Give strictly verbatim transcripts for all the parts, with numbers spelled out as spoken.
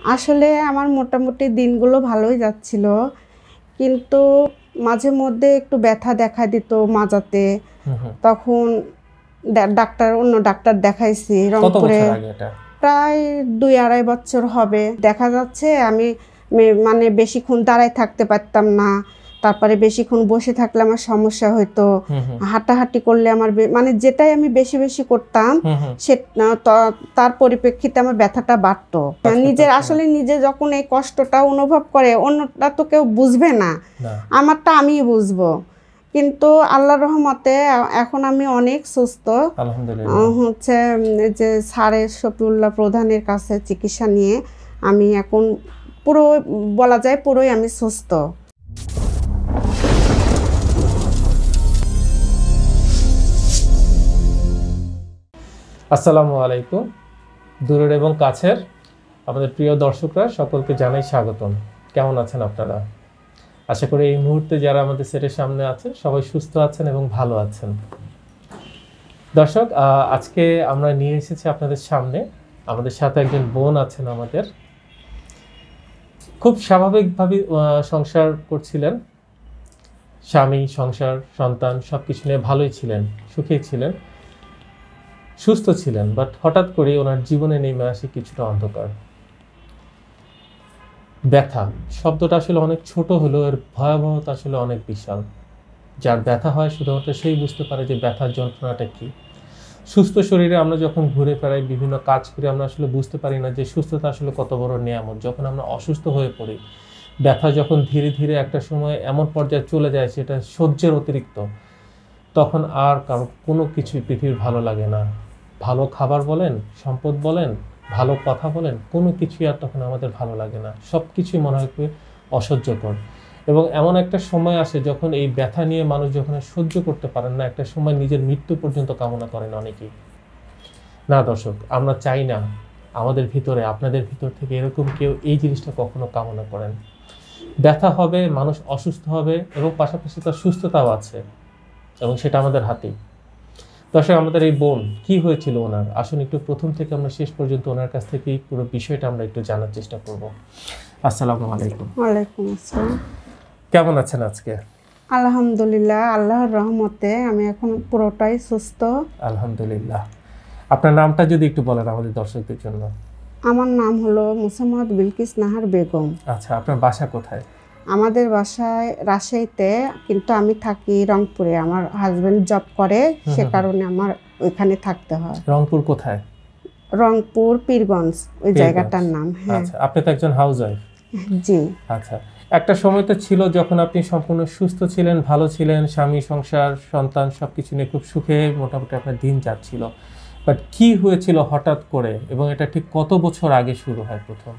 আসলে আমার মোটামুটি দিনগুলো ভালোই যাচ্ছিল, কিন্তু মাঝে মধ্যে একটু ব্যথা দেখা দিত মাজাতে। তখন ডাক্তার অন্য ডাক্তার দেখাইছি রংপুরে। প্রায় দুই আড়াই বছর হবে। দেখা যাচ্ছে আমি মানে বেশিক্ষণ দাঁড়ায় থাকতে পারতাম না, তারপরে বেশিক্ষণ বসে থাকলে আমার সমস্যা হইতো, হাঁটাহাঁটি করলে আমার মানে যেটাই আমি বেশি বেশি করতাম সে তার পরিপ্রেক্ষিতে আমার ব্যথাটা বাড়তো। নিজের আসলে নিজে যখন এই কষ্টটা অনুভব করে অন্যটা তো কেউ বুঝবে না, আমারটা আমিই বুঝবো। কিন্তু আল্লাহর রহমতে এখন আমি অনেক সুস্থ। হচ্ছে যে স্যারের শফিউল্লাহ প্রধানের কাছে চিকিৎসা নিয়ে আমি এখন পুরো বলা যায় পুরোই আমি সুস্থ। আসসালামু আলাইকুম। দূরের এবং কাছের আমাদের প্রিয় দর্শকরা সকলকে জানাই স্বাগতম। কেমন আছেন আপনারা? আশা করি এই মুহূর্তে যারা আমাদের সেটের সামনে আছেন সবাই সুস্থ আছেন এবং ভালো আছেন। দর্শক, আজকে আমরা নিয়ে এসেছি আপনাদের সামনে, আমাদের সাথে একজন বোন আছেন আমাদের। খুব স্বাভাবিকভাবে সংসার করছিলেন, স্বামী, সংসার, সন্তান সব কিছু নিয়ে ভালোই ছিলেন, সুখী ছিলেন, সুস্থ ছিলেন। বাট হঠাৎ করে ওনার জীবনে নেমে আসে কিছুটা অন্ধকার। ব্যথা শব্দটা আসলে অনেক ছোট হলেও এর ভয়াবহতা আসলে অনেক বিশাল। যার ব্যথা হয় শুধুমাত্র সেই বুঝতে পারে যে ব্যথার যন্ত্রণাটা কি। সুস্থ শরীরে আমরা যখন ঘুরে ফেরাই, বিভিন্ন কাজ করে, আমরা আসলে বুঝতে পারি না যে সুস্থতা আসলে কত বড় নিয়ামত। যখন আমরা অসুস্থ হয়ে পড়ি, ব্যথা যখন ধীরে ধীরে একটা সময় এমন পর্যায়ে চলে যায় সেটা সহ্যের অতিরিক্ত, তখন আর কারো কোনো কিছুই পৃথিবীর ভালো লাগে না। ভালো খাবার বলেন, সম্পদ বলেন, ভালো কথা বলেন, কোনো কিছুই আর তখন আমাদের ভালো লাগে না। সব কিছুই মনে হয় অসহ্যকর। এবং এমন একটা সময় আসে যখন এই ব্যথা নিয়ে মানুষ যখন সহ্য করতে পারেন না, একটা সময় নিজের মৃত্যু পর্যন্ত কামনা করেন অনেকেই। না দর্শক, আমরা চাই না আমাদের ভিতরে, আপনাদের ভিতর থেকে এরকম কেউ এই জিনিসটা কখনো কামনা করেন। ব্যথা হবে, মানুষ অসুস্থ হবে, এবং পাশাপাশি তার সুস্থতাও আছে, এবং সেটা আমাদের হাতেই। দর্শক, আমাদের এই বোন কি হয়েছিল ওনার, আসুন একটু প্রথম থেকে আমরা শেষ পর্যন্ত ওনার কাছ থেকে পুরো বিষয়টা আমরা একটু জানার চেষ্টা করব। আসসালামু আলাইকুম। ওয়ালাইকুম আসসালাম। কেমন আছেন আজকে? আলহামদুলিল্লাহ, আল্লাহর রহমতে আমি এখন পুরোটাই সুস্থ। আলহামদুলিল্লাহ। আপনার নামটা যদি একটু বলেন আমাদের দর্শকদের জন্য। আমার নাম হলো মুসাম্মদ বিলকিস নাহার বেগম। আচ্ছা, আপনার বাসা কোথায়? আমাদের বাসায় রাজশাহীতে, কিন্তু আমি থাকি রংপুরে। আমার হাজবেন্ড জব করে, সে কারণে আমার ওইখানে থাকতে হয়। রংপুর কোথায়? রংপুর পীরগঞ্জ, ওই জায়গাটার নাম। হ্যাঁ। আচ্ছা, আপনি তো একজন হাউস ওয়াইফ? জি। আচ্ছা, একটা সময় তো ছিল যখন আপনি সম্পূর্ণ সুস্থ ছিলেন, ভালো ছিলেন, স্বামী, সংসার, সন্তান সবকিছু নিয়ে খুব সুখে মোটামুটি আপনার দিন যাচ্ছিল। বাট কি হয়েছিল হঠাৎ করে, এবং এটা ঠিক কত বছর আগে শুরু হয় প্রথম?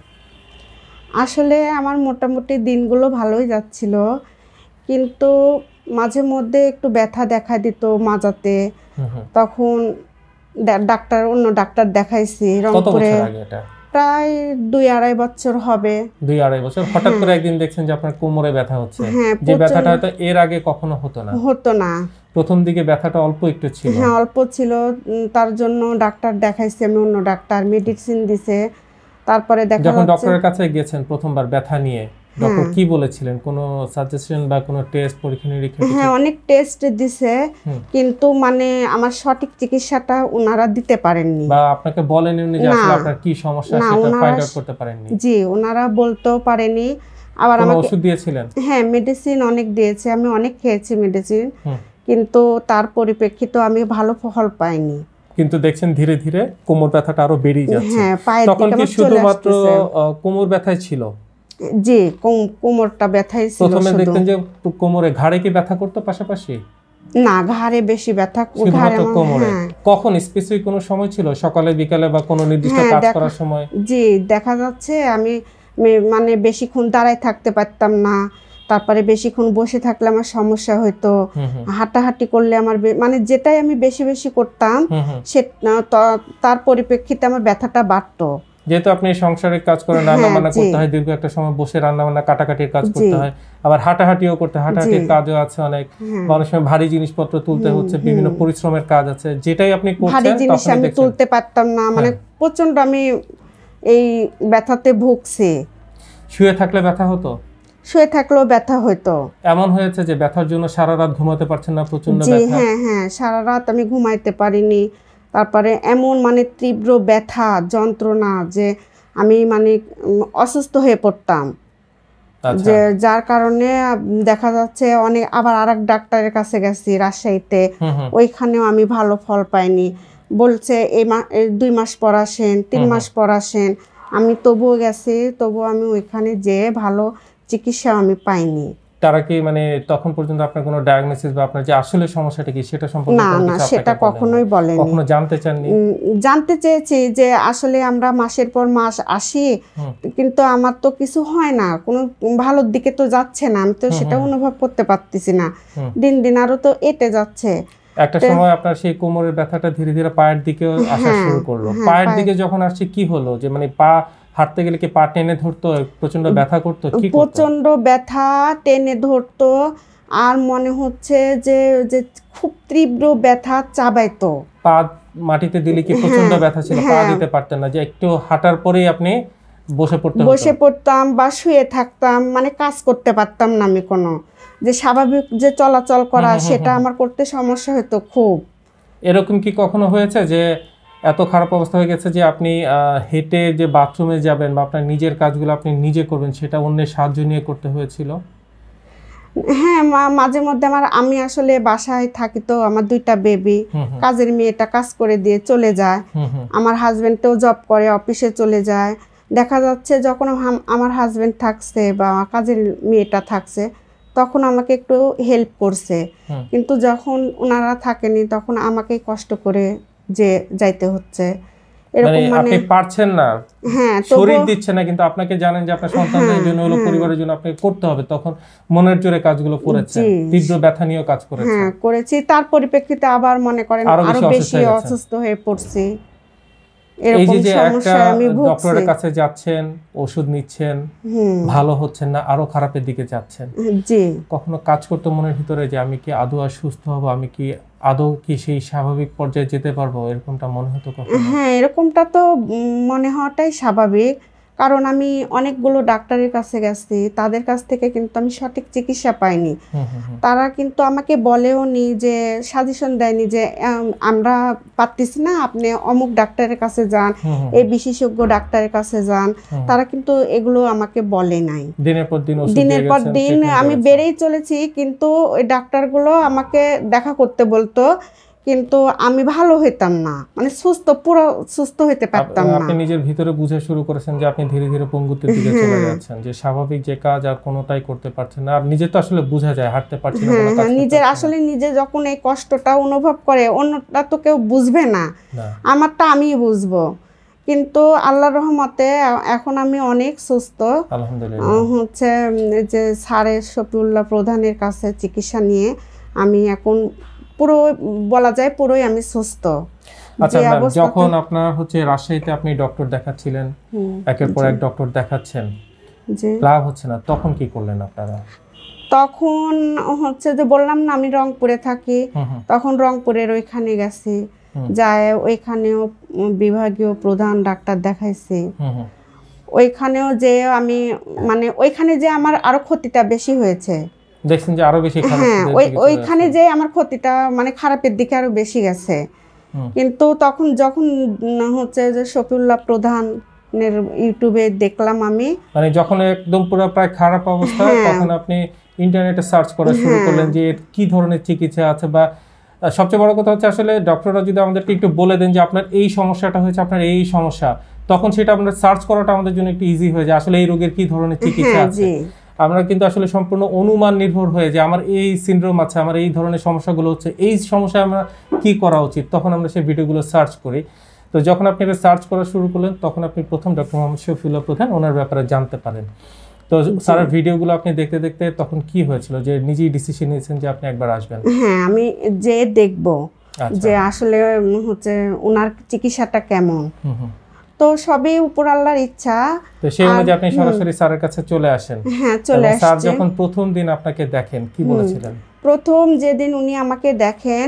আসলে আমার মোটামুটি দিনগুলো ভালোই যাচ্ছিল, কিন্তু মাঝে মধ্যে একটু ব্যথা দেখা দিত মাজাতে। তখন ডাক্তার অন্য ডাক্তার দেখাইছি রংপুরে। প্রায় দুই আড়াই বছর হবে। দুই আড়াই বছর হঠাৎ করে একদিন দেখছেন যে আপনার কোমরে ব্যথা হচ্ছে, যে ব্যথাটা হয়তো এর আগে কখনো হতো না। হতো না। প্রথম দিকে ব্যথাটা অল্প একটু ছিল। হ্যাঁ, অল্প ছিল। তার জন্য ডাক্তার দেখাইছি আমি, অন্য ডাক্তার মেডিসিন দিছে। তারপরে দেখা যাচ্ছে, যখন ডক্টরের কাছে গেছেন প্রথমবার ব্যথা নিয়ে, ডক্টর কি বলেছিলেন? কোনো সাজেশন বা কোনো টেস্ট, পরীক্ষা নিরীক্ষা? হ্যাঁ, অনেক টেস্ট দিছে, কিন্তু মানে আমার সঠিক চিকিৎসাটা ওনারা দিতে পারেননি। বা আপনাকে বলেননি উনি যে আসলে আপনার কি সমস্যা সেটা ফাইন্ড আউট করতে পারেননি? জি, ওনারা বলতেও পারেনি। আবার আমাকে ওষুধ দিয়েছিলেন? হ্যাঁ, মেডিসিন অনেক দিয়েছে, আমি অনেক খেয়েছি মেডিসিন, কিন্তু তার পরিপ্রেক্ষিতে আমি ভালো ফল পাইনি। কিন্তু দেখছেন ধীরে ধীরে কোমর ব্যথাটা আরো বেড়ে যাচ্ছে। হ্যাঁ, তখন কি শুধুমাত্র কোমর ব্যথাই ছিল? জি, কোমরটা ব্যথাই ছিল। প্রথমে দেখতেন যে কোমরে, ঘাড়ে কি ব্যথা করতে পাশাপাশি? না, ঘাড়ে বেশি ব্যথা। ঘাড়ে কোমরে কখন স্পেসিফিক কোনো সময় ছিল, সকালে বিকালে বা কোনো নির্দিষ্ট কাজ করার সময়? জি, দেখা যাচ্ছে আমি মানে বেশিক্ষণ দাঁড়ায় থাকতে পারতাম না, তারপরে বেশিক্ষণ বসে থাকলে আমার সমস্যা হইতো, হাঁটাহাঁটি করলে আমার মানে যেটাই আমি বেশি বেশি করতাম সে তার পরিপ্রেক্ষিতে আমার ব্যথাটা বাড়তো। যেহেতু আপনি সংসারের কাজ করেন, রান্না বান্না করতে হয়, দীর্ঘ একটা সময় বসে রান্না বান্না কাটাকাটির কাজ করতে হয়, আবার হাঁটাহাঁটিও করতে, হাঁটাহাঁটির কাজও আছে অনেক, অনেক সময় ভারী জিনিসপত্র তুলতে হচ্ছে, বিভিন্ন পরিশ্রমের কাজ আছে, যেটাই আপনি করছেন ভারী জিনিস আমি তুলতে পারতাম না, মানে প্রচন্ড আমি এই ব্যথাতে ভুগছি। শুয়ে থাকলে ব্যথা হতো? শুয়ে থাকলেও ব্যথা হতো। এমন হয়েছে যে ব্যথার জন্য সারা রাত ঘুমাতে পারছেন না, প্রচন্ড জি ব্যথা? হ্যাঁ হ্যাঁ, সারা রাত আমি ঘুমাইতে পারিনি। তারপরে এমন মানে তীব্র ব্যথা যন্ত্রণা যে আমি মানে অসুস্থ হয়ে পড়তাম, যে যার কারণে দেখা যাচ্ছে অনেক আবার আরেক ডাক্তারের কাছে গেছি রাজশাহীতে, ওইখানেও আমি ভালো ফল পাইনি। বলছে এই মা দুই মাস পর আসেন, তিন মাস পর আসেন। আমি তবুও গেছি, তবুও আমি ওইখানে যেয়ে ভালো চিকিৎসা আমি পাইনি। তারা কি মানে তখন পর্যন্ত আপনার কোনো ডায়াগনোসিস বা আপনার যে আসলে সমস্যাটা কি সেটা সম্পর্কে না না সেটা কখনোই বলেনি। কখনো জানতে চাননি? জানতে চেয়েছি যে আসলে আমরা মাসের পর মাস আসি, কিন্তু আমার তো কিছু হয় না, কোনো ভালোর দিকে তো যাচ্ছে না, আমি তো সেটা অনুভব করতে পারতেছি না। দিন দিন আরো তো এটে যাচ্ছে। একটা সময় আপনার সেই কোমরের ব্যথাটা ধীরে ধীরে পায়ের দিকে আসা শুরু করলো। পায়ের দিকে যখন আসছে কি হলো, যে মানে পা হাঁটতে গেলে কি পা টেনে ধরতো, প্রচন্ড ব্যথা করতো? কি প্রচন্ড ব্যথা টেনে ধরতো, আর মনে হচ্ছে যে যে খুব তীব্র ব্যথা চাবাইতো। পা মাটিতে দিলে কি প্রচন্ড ব্যথা ছিল, পা দিতে পারতেন না, যে একটু হাঁটার পরেই আপনি বসে পড়তে হতো? বসে পড়তাম বা শুয়ে থাকতাম, মানে কাজ করতে পারতাম না আমি, কোনো যে স্বাভাবিক যে চলাচল করা সেটা আমার করতে সমস্যা হতো খুব। এরকম কি কখনো হয়েছে যে এত খারাপ অবস্থা হয়ে গেছে যে আপনি হেঁটে যে বাথরুমে যাবেন বা আপনার নিজের কাজগুলো আপনি নিজে করবেন, সেটা অন্যের সাহায্য নিয়ে করতে হয়েছিল? হ্যাঁ, মাঝে মধ্যে আমার আমি আসলে বাসায় থাকি, তো আমার দুইটা বেবি, কাজের মেয়েটা কাজ করে দিয়ে চলে যায়, আমার হাজবেন্ডও জব করে অফিসে চলে যায়। দেখা যাচ্ছে যখন আমার হাজবেন্ড থাকছে বা কাজের মেয়েটা থাকছে তখন আমাকে একটু হেল্প করছে, কিন্তু যখন ওনারা থাকেনি তখন আমাকে কষ্ট করে যে যাইতে হচ্ছে। এরকম মানে আপনি পারছেন না, হ্যাঁ শরীর দিচ্ছে না, কিন্তু আপনাকে জানেন যে আপনার সন্তানের জন্য হলো, পরিবারের জন্য আপনাকে করতে হবে, তখন মনের জোরে কাজগুলো করেছেন, তীব্র ব্যথা নিয়েও কাজ করেছেন। হ্যাঁ করেছি, তার পরিপ্রেক্ষিতে আবার মনে করেন আরো বেশি অসুস্থ হয়ে পড়ছি। এই যে একটা ডক্টরের কাছে যাচ্ছেন, ওষুধ নিচ্ছেন, ভালো হচ্ছেন না, আরো খারাপের দিকে যাচ্ছেন, জি কখনো কাজ করতে মনের ভিতরে যে আমি কি আদৌ আর সুস্থ হব, আমি কি আদৌ কি সেই স্বাভাবিক পর্যায়ে যেতে পারবো, এরকমটা মনে হতো কখনো? হ্যাঁ এরকমটা তো মনে হওয়াটাই স্বাভাবিক, কারণ আমি অনেকগুলো ডাক্তারের কাছে গেছি, তাদের কাছ থেকে কিন্তু আমি সঠিক চিকিৎসা পাইনি। তারা কিন্তু আমাকে বলেও নি, যে সাজেশন দেয়নি যে আমরা পারতেছি না, আপনি অমুক ডাক্তারের কাছে যান, এই বিশেষজ্ঞ ডাক্তারের কাছে যান, তারা কিন্তু এগুলো আমাকে বলে নাই। দিনের পর দিন দিনের পর দিন আমি বেড়েই চলেছি, কিন্তু ওই ডাক্তারগুলো আমাকে দেখা করতে বলতো, কিন্তু আমি ভালো হইতাম না, মানে সুস্থ পুরো সুস্থ হইতে পারতাম না। আপনি নিজের ভিতরে বুঝা শুরু করেছেন যে আপনি ধীরে ধীরে পঙ্গুত্বের দিকে চলে যাচ্ছেন, যে স্বাভাবিক যে কাজ আর কোনোটাই করতে পারছেন না, আর নিজে তো আসলে বোঝা যায় হাঁটতে পারছেন না, কোনো কাজ নিজের আসলে নিজে যখন এই কষ্টটা অনুভব করে, অন্যটা তো কেউ বুঝবে না, আমারটা আমিই বুঝবো। কিন্তু আল্লাহর রহমতে এখন আমি অনেক সুস্থ আলহামদুলিল্লাহ। হচ্ছে যে স্যারের শফিউল্লাহ প্রধানের কাছে চিকিৎসা নিয়ে আমি এখন পুরো বলা যায় পুরোই আমি সুস্থ। আচ্ছা, যখন আপনার হচ্ছে রাজশাহীতে আপনি ডক্টর দেখাচ্ছিলেন, একের পর এক ডক্টর দেখাচ্ছেন, জি লাভ হচ্ছে না, তখন কি করলেন আপনারা? তখন হচ্ছে যে বললাম না আমি রংপুরে থাকি, তখন রংপুরের ওইখানে গেছি, যায় ওইখানেও বিভাগীয় প্রধান ডাক্তার দেখাইছি, ওইখানেও যে আমি মানে ওইখানে যে আমার আরো ক্ষতিটা বেশি হয়েছে, দেখছেন যে আরো বেশি খারাপ, হ্যাঁ ওই ওইখানে যে আমার ক্ষতিটা মানে খারাপের দিকে আরো বেশি গেছে। কিন্তু তখন যখন হচ্ছে যে শফিউল্লাহ প্রধানের ইউটিউবে দেখলাম আমি, মানে যখন একদম পুরো প্রায় খারাপ অবস্থা, তখন আপনি ইন্টারনেটে সার্চ করা শুরু করলেন যে কি ধরনের চিকিৎসা আছে, বা সবচেয়ে বড় কথা হচ্ছে আসলে ডক্টররা যদি আমাদেরকে একটু বলে দেন যে আপনার এই সমস্যাটা হয়েছে, আপনার এই সমস্যা, তখন সেটা আমরা সার্চ করাটা আমাদের জন্য একটু ইজি হয়ে যায়, আসলে এই রোগের কি ধরনের চিকিৎসা আছে। আমরা কিন্তু আসলে সম্পূর্ণ অনুমান নির্ভর হয়ে যে আমার এই সিনড্রোম আছে, আমার এই ধরনের সমস্যাগুলো হচ্ছে, এই সমস্যায় আমরা কি করা উচিত, তখন আমরা সেই ভিডিওগুলো সার্চ করি। তো যখন আপনি এটা সার্চ করা শুরু করলেন, তখন আপনি প্রথম ডক্টর মোহাম্মদ শফিউল্লাহ প্রধান ওনার ব্যাপারে জানতে পারেন। তো স্যারের ভিডিওগুলো আপনি দেখতে দেখতে তখন কি হয়েছিল, যে নিজেই ডিসিশন নিয়েছেন যে আপনি একবার আসবেন? হ্যাঁ আমি যে দেখব যে আসলে হচ্ছে ওনার চিকিৎসাটা কেমন, তো সবই উপর আল্লাহর ইচ্ছা। তো সেই অনুযায়ী আপনি সরাসরি স্যারের কাছে চলে আসেন? হ্যাঁ চলে আসছি। স্যার যখন প্রথম দিন আপনাকে দেখেন কি বলেছিলেন? প্রথম যেদিন উনি আমাকে দেখেন,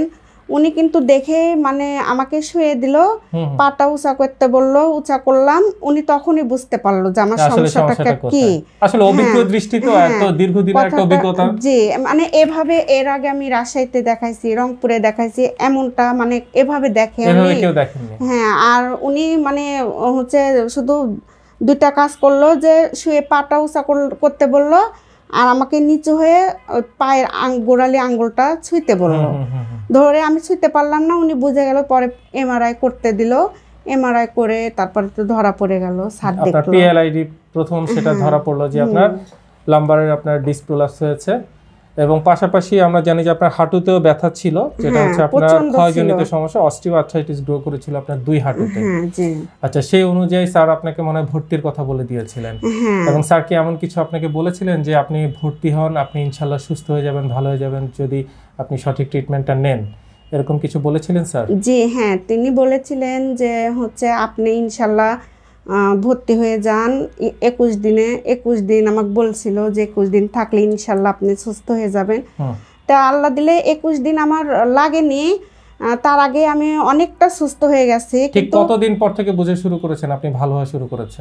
উনি কিন্তু দেখে মানে আমাকে শুয়ে দিল, হুম, হুম। পাটা উঁচা করতে বললো, উঁচা করলাম। উনি তখনই বুঝতে পারলো যে আমার আসলে সমস্যাটা সমস্যাটা কি। কোথায়? আসলে অভিজ্ঞ হ্যাঁ, দৃষ্টি তো, হ্যাঁ, এত দীর্ঘদিনের একটা কথাটা অভিজ্ঞতা। জি, মানে এভাবে এর আগে আমি রাজশাহীতে দেখাইছি, রংপুরে দেখাইছি, এমনটা মানে এভাবে দেখে এভাবে উনি। কেউ দেখেননি। হ্যাঁ, আর উনি মানে হচ্ছে শুধু দুইটা কাজ করলো, যে শুয়ে পাটা উঁচা কর- করতে বললো, আর আমাকে নিচু হয়ে ওই পায়ের আং- গোড়ালি আঙ্গুলটা ছুঁইতে হুম, বললো। হুম, হুম, হুম। ধরে আমি ছুঁতে পারলাম না, উনি বুঝে গেল। পরে এমআরআই করতে দিল, এমআরআই করে তারপরে তো ধরা পড়ে গেল, স্যার আপনার দেখলো। পিএলআইডি প্রথম সেটা হ্যাঁ, ধরা পড়লো যে হুম, আপনার লাম্বারের আপনার ডিস্ক প্রলাপস হয়েছে, এবং পাশাপাশি আমরা জানি যে আপনার হাঁটুতেও ব্যথা ছিল, যেটা হ্যাঁ, হচ্ছে আপনার প্রচণ্ড ক্ষয়জনিত ছিল। সমস্যা, অস্টিওআর্থ্রাইটিস গ্রো করেছিল আপনার দুই হাঁটুতে। হ্যাঁ, জি, আচ্ছা, সেই অনুযায়ী স্যার আপনাকে মনে হয় ভর্তির কথা বলে দিয়েছিলেন, হ্যাঁ, এবং স্যার কি এমন কিছু আপনাকে বলেছিলেন যে আপনি ভর্তি হন, আপনি ইনশাল্লাহ সুস্থ হয়ে যাবেন, ভালো হয়ে যাবেন যদি আপনি সঠিক ট্রিটমেন্টটা নেন, এরকম কিছু বলেছিলেন স্যার? জি, হ্যাঁ, তিনি বলেছিলেন যে হচ্ছে আপনি ইনশাল্লাহ আহ, ভর্তি হয়ে যান ই- একুশ দিনে। একুশ দিন আমাকে বলছিল যে একুশ দিন থাকলে ইনশাল্লাহ আপনি সুস্থ হয়ে যাবেন। হুম। তা আল্লাহ দিলে একুশ দিন আমার লাগেনি, আহ, তার আগে আমি অনেকটা সুস্থ হয়ে গেছি। ঠিক কিন্তু কতদিন পর থেকে বুঝে শুরু করেছেন আপনি ভালো হওয়া শুরু করেছেন?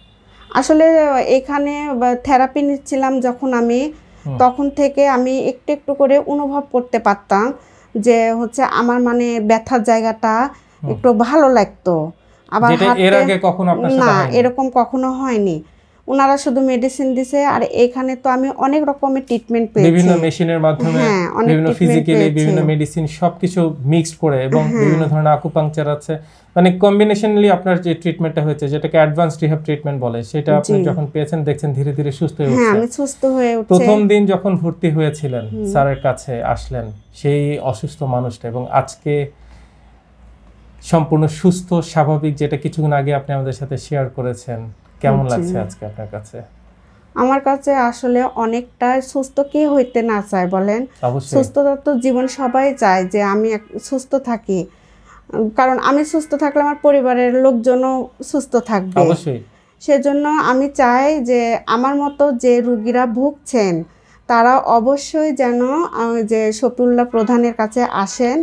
আসলে এখানে থেরাপি নিচ্ছিলাম যখন আমি, হুম। তখন থেকে আমি একটু একটু করে অনুভব করতে পারতাম যে হচ্ছে আমার মানে ব্যথার জায়গাটা হুম। একটু ভালো লাগতো। আবার যেটা এর হাঁটতে আগে কখনো আপনার সাথে না, হয়নি? এরকম কখনো হয়নি। ওনারা শুধু মেডিসিন দিছে, আর এখানে তো আমি অনেক রকমের ট্রিটমেন্ট বিভিন্ন পেয়েছি। মেশিনের মাধ্যমে, হ্যাঁ, অনেক বিভিন্ন ট্রিটমেন্ট ফিজিক্যালি, পেয়েছি। বিভিন্ন মেডিসিন সবকিছু মিক্সড করে, এবং হ্যাঁ। বিভিন্ন ধরনের আকুপাংচার আছে, মানে কম্বিনেশনালি আপনার যে ট্রিটমেন্টটা হয়েছে, যেটাকে অ্যাডভান্সড রিহ্যাব ট্রিটমেন্ট বলে, সেটা আপনি জি। যখন পেয়েছেন দেখছেন ধীরে ধীরে সুস্থ হয়ে হ্যাঁ, উঠছেন। আমি সুস্থ হয়ে উঠছে। প্রথম দিন যখন ভর্তি হয়েছিলেন, হুম। স্যারের কাছে আসলেন, সেই অসুস্থ মানুষটা, এবং আজকে সম্পূর্ণ সুস্থ স্বাভাবিক, যেটা কিছুক্ষণ আগে আপনি আমাদের সাথে শেয়ার করেছেন, কেমন জি। লাগছে আজকে আপনার কাছে? আমার কাছে আসলে অনেকটা সুস্থ কে হইতে না চায় বলেন? অবশ্যই। সুস্থতা তো জীবন সবাই চায় যে আমি এক- সুস্থ থাকি, উম, কারণ আমি সুস্থ থাকলে আমার পরিবারের লোকজনও সুস্থ থাকবে। অবশ্যই। সেজন্য আমি চাই যে আমার মতো যে রুগীরা ভুগছেন তারা অবশ্যই যেন আহ, যে শফিউল্লাহ প্রধানের কাছে আসেন,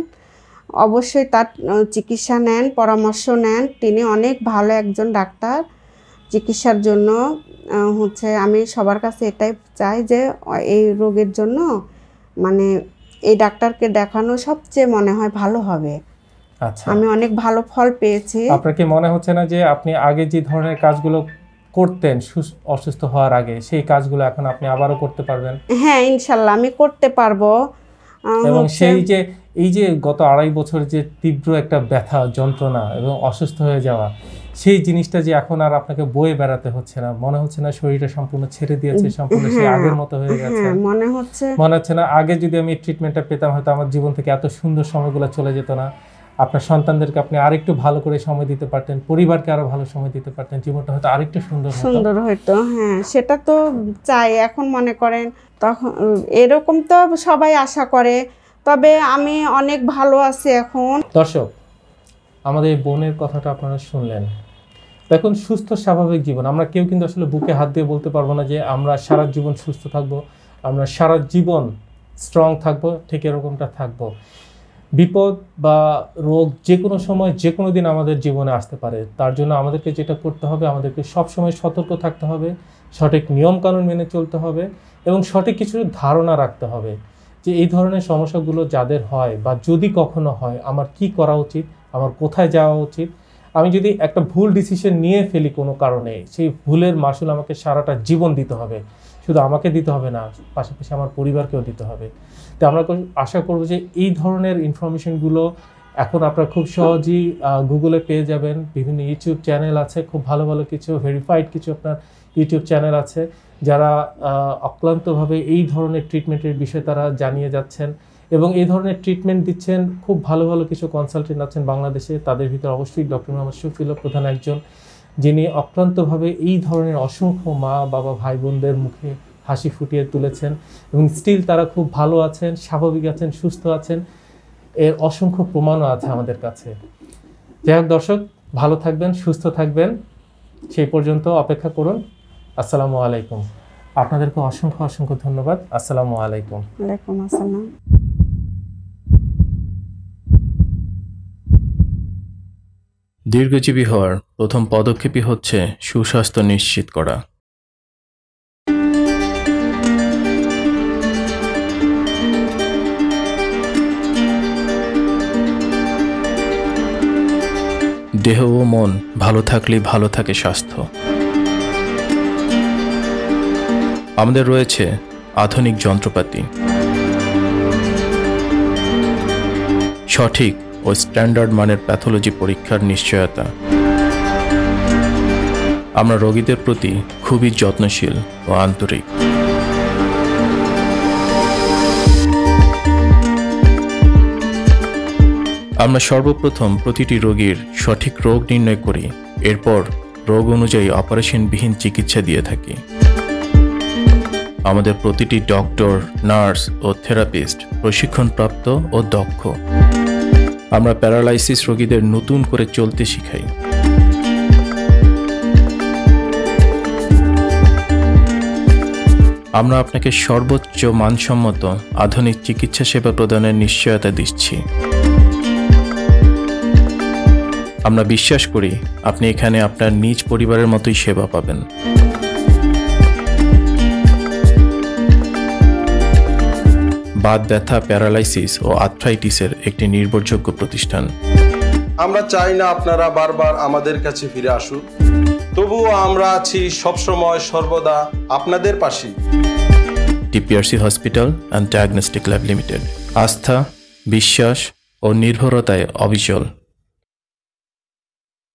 অবশ্যই তার আহ, চিকিৎসা নেন, পরামর্শ নেন। তিনি অনেক ভালো একজন ডাক্তার। চিকিৎসার জন্য আহ, হচ্ছে আমি সবার কাছে এটাই চাই যে আহ, এই রোগের জন্য মানে এই ডাক্তারকে দেখানো সবচেয়ে মনে হয় ভালো হবে। আচ্ছা, আমি অনেক ভালো ফল পেয়েছি। আপনার কি মনে হচ্ছে না যে আপনি আগে যে ধরনের কাজগুলো করতেন সুস- অসুস্থ হওয়ার আগে, সেই কাজগুলো এখন আপনি আবারও করতে পারবেন? হ্যাঁ, ইনশাল্লাহ আমি করতে পারবো। আহ, এবং হচ্ছে- সেই যে এই যে গত আড়াই বছর যে তীব্র একটা ব্যথা, যন্ত্রণা এবং অসুস্থ হয়ে যাওয়া, সেই জিনিসটা যে এখন আর আপনাকে বয়ে বেড়াতে হচ্ছে না, মনে হচ্ছে না শরীরটা সম্পূর্ণ ছেড়ে দিয়েছে, সম্পূর্ণ সেই হ্যাঁ, আগের মতো হয়ে গেছে? হ্যাঁ, মনে হচ্ছে মনে হচ্ছে না আগে যদি আমি ট্রিটমেন্টটা পেতাম, হয়তো আমার জীবন থেকে এত সুন্দর সময়গুলো চলে যেত না, আপনার সন্তানদেরকে আপনি আরেকটু ভালো করে সময় দিতে পারতেন, পরিবারকে আরো ভালো সময় দিতে পারতেন, জীবনটা হয়তো আরেকটু সুন্দর হতো। সুন্দর হইতো। হ্যাঁ, সেটা তো চাই। এখন মনে করেন তখন এরকম তো সবাই আশা করে, তবে আমি অনেক ভালো আছি এখন। দর্শক, আমাদের এই বোনের কথাটা আপনারা শুনলেন। দেখুন, সুস্থ স্বাভাবিক জীবন, আমরা কেউ কিন্তু আসলে বুকে হাত দিয়ে বলতে পারবো না যে আমরা সারা জীবন সুস্থ থাকবো, আমরা সারা জীবন স্ট্রং থাকবো, ঠিক এরকমটা থাকবো। বিপদ বা রোগ যে কোনো সময় যে কোনো দিন আমাদের জীবনে আসতে পারে। তার জন্য আমাদেরকে যেটা করতে হবে, আমাদেরকে সবসময় সতর্ক থাকতে হবে, সঠিক নিয়মকানুন মেনে চলতে হবে, এবং সঠিক কিছু ধারণা রাখতে হবে যে এই ধরনের সমস্যাগুলো যাদের হয় বা যদি কখনো হয়, আমার কি করা উচিত, আমার কোথায় যাওয়া উচিত। আমি যদি একটা ভুল ডিসিশন নিয়ে ফেলি কোনো কারণে, সেই ভুলের মাসুল আমাকে সারাটা জীবন দিতে হবে। শুধু আমাকে দিতে হবে না, পাশাপাশি আমার পরিবারকেও দিতে হবে। তো আমরা আশা করব যে এই ধরনের ইনফরমেশনগুলো এখন আপনারা খুব সহজেই গুগলে পেয়ে যাবেন। বিভিন্ন ইউটিউব চ্যানেল আছে, খুব ভালো ভালো কিছু ভেরিফাইড কিছু আপনার ইউটিউব চ্যানেল আছে, যারা অক্লান্তভাবে এই ধরনের ট্রিটমেন্টের বিষয়ে তারা জানিয়ে যাচ্ছেন, এবং এই ধরনের ট্রিটমেন্ট দিচ্ছেন। খুব ভালো ভালো কিছু কনসালটেন্ট আছেন বাংলাদেশে, তাদের ভিতরে অবশ্যই ডক্টর মোহাম্মদ শফিউল্লাহ প্রধান একজন, যিনি অক্লান্তভাবে এই ধরনের অসংখ্য মা বাবা ভাই বোনদের মুখে হাসি ফুটিয়ে তুলেছেন, এবং স্টিল তারা খুব ভালো আছেন, স্বাভাবিক আছেন, সুস্থ আছেন। এর অসংখ্য প্রমাণও আছে আমাদের কাছে। যাই হোক দর্শক, ভালো থাকবেন, সুস্থ থাকবেন, সেই পর্যন্ত অপেক্ষা করুন। আসসালামু আলাইকুম। আপনাদেরকে অসংখ্য অসংখ্য ধন্যবাদ। আসসালামু আলাইকুম। ওয়ালাইকুম আসসালাম। দীর্ঘজীবী হওয়ার প্রথম পদক্ষেপই হচ্ছে সুস্বাস্থ্য নিশ্চিত করা। দেহ ও মন ভালো থাকলেই ভালো থাকে স্বাস্থ্য। আমাদের রয়েছে আধুনিক যন্ত্রপাতি, সঠিক ও স্ট্যান্ডার্ড মানের প্যাথোলজি পরীক্ষার নিশ্চয়তা। আমরা রোগীদের প্রতি খুবই যত্নশীল ও আন্তরিক। আমরা সর্বপ্রথম প্রতিটি রোগীর সঠিক রোগ নির্ণয় করি, এরপর রোগ অনুযায়ী অপারেশনবিহীন চিকিৎসা দিয়ে থাকি। আমাদের প্রতিটি ডক্টর, নার্স ও থেরাপিস্ট প্রশিক্ষণপ্রাপ্ত ও দক্ষ। আমরা প্যারালাইসিস রোগীদের নতুন করে চলতে শিখাই। আমরা আপনাকে সর্বোচ্চ মানসম্মত আধুনিক চিকিৎসা সেবা প্রদানের নিশ্চয়তা দিচ্ছি। আমরা বিশ্বাস করি আপনি এখানে আপনার নিজ পরিবারের মতোই সেবা পাবেন। বাত ব্যথা, প্যারালাইসিস ও আর্থ্রাইটিসের একটি নির্ভরযোগ্য প্রতিষ্ঠান। আমরা চাই না আপনারা বারবার আমাদের কাছে ফিরে আসুন, তবুও আমরা আছি সবসময় সর্বদা আপনাদের পাশে। TPRC hospital and diagnostic lab limited, আস্থা, বিশ্বাস ও নির্ভরতায় অবিচল।